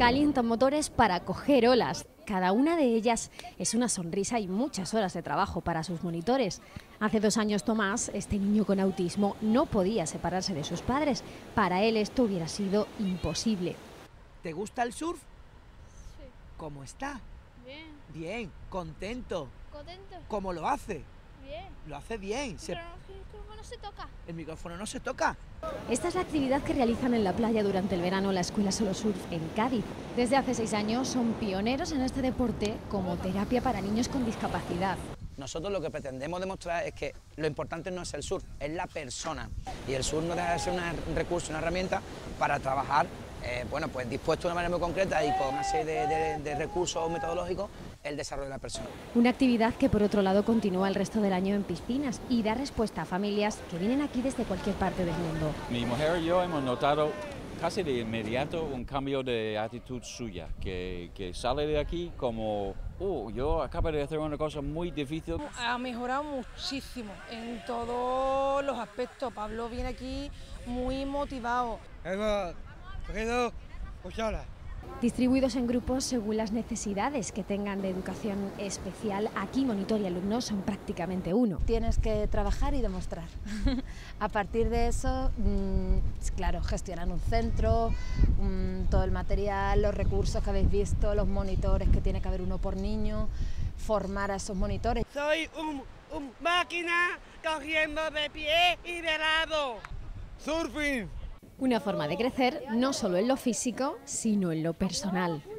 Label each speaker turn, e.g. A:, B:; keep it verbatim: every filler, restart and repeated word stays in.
A: Calientan motores para coger olas. Cada una de ellas es una sonrisa y muchas horas de trabajo para sus monitores. Hace dos años Tomás, este niño con autismo, no podía separarse de sus padres. Para él esto hubiera sido imposible.
B: ¿Te gusta el surf?
C: Sí.
B: ¿Cómo está?
C: Bien.
B: Bien, contento.
C: ¿Contento?
B: ¿Cómo lo hace?
C: Bien.
B: Lo hace bien. Se...
C: Pero no, no se toca.
B: El micrófono no se toca.
A: Esta es la actividad que realizan en la playa durante el verano la Escuela Solo Surf en Cádiz. Desde hace seis años son pioneros en este deporte como terapia para niños con discapacidad.
D: Nosotros lo que pretendemos demostrar es que lo importante no es el surf, es la persona. Y el surf no deja de ser un recurso, una herramienta para trabajar, eh, bueno, pues dispuesto de una manera muy concreta y con una serie de, de, de recursos metodológicos, el desarrollo de la persona.
A: Una actividad que por otro lado continúa el resto del año en piscinas y da respuesta a familias que vienen aquí desde cualquier parte del mundo.
E: Mi mujer y yo hemos notado casi de inmediato un cambio de actitud suya, que, que sale de aquí como, oh, yo acabo de hacer una cosa muy difícil.
F: Ha mejorado muchísimo en todos los aspectos. Pablo viene aquí muy motivado.
G: Hemos cogido ocho horas.
A: Distribuidos en grupos según las necesidades que tengan de educación especial, aquí monitor y alumnos son prácticamente uno.
H: Tienes que trabajar y demostrar. A partir de eso, mmm, claro, gestionan un centro, mmm, todo el material, los recursos que habéis visto, los monitores, que tiene que haber uno por niño, formar a esos monitores.
G: Soy un, un máquina cogiendo de pie y de lado. Surfing.
A: Una forma de crecer no solo en lo físico, sino en lo personal.